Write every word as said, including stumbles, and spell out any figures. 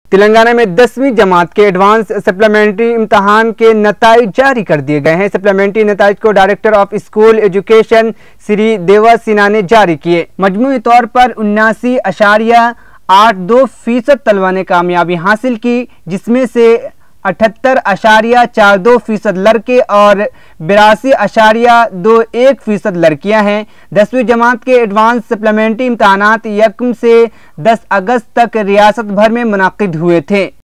तेलंगाना में दसवीं जमात के एडवांस सप्लीमेंट्री इम्तहान के नताइज जारी कर दिए गए हैं। सप्लीमेंट्री नताइज को director of school education Shri Deva Sinha ने जारी किए। मजमूई तौर पर उन्नासी अशारिया आठ दो फीसद तलबा ने कामयाबी हासिल की, जिसमें से अठहत्तर अशारिया चार दो फीसद लड़के और बिरासी अशारिया दो एक फीसद लड़कियां हैं। दसवीं जमात के एडवांस सप्लीमेंट्री इम्तहानात यकम से दस अगस्त तक रियासत भर में मुनाकिद हुए थे।